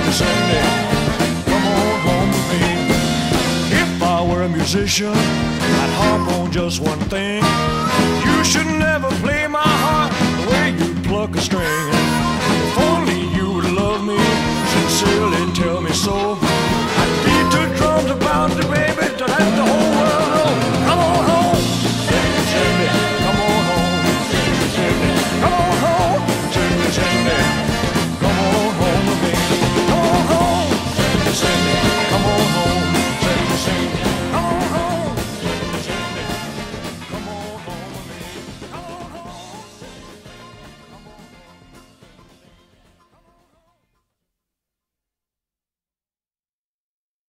Cindy, come on home with me. If I were a musician, I'd harp on just one thing. You should never play my heart the way you pluck a string. If only you would love me sincerely, tell me so.